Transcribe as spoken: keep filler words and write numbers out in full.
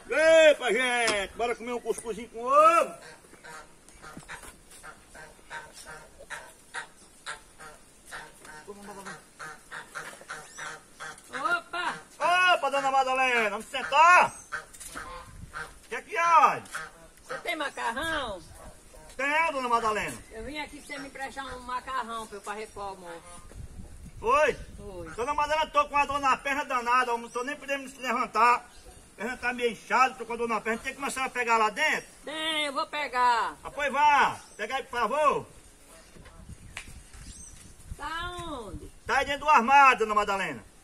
Epa, gente, bora comer um cuscuzinho com ovo. Opa! Opa, dona Madalena, vamos sentar? O que é que há? Você tem macarrão? Tem, dona Madalena. Eu vim aqui pra você me emprestar um macarrão pra eu fazer pro almoço. Foi? Foi. Dona Madalena, tô com a dor na perna danada, eu não tô nem podendo se levantar. A perna tá meio inchada, tô com a dor na perna. Tem que começar a pegar lá dentro? Tem, eu vou pegar. Ah, pois vá, pega aí, por favor. Tá onde? Tá aí dentro do armário, dona Madalena.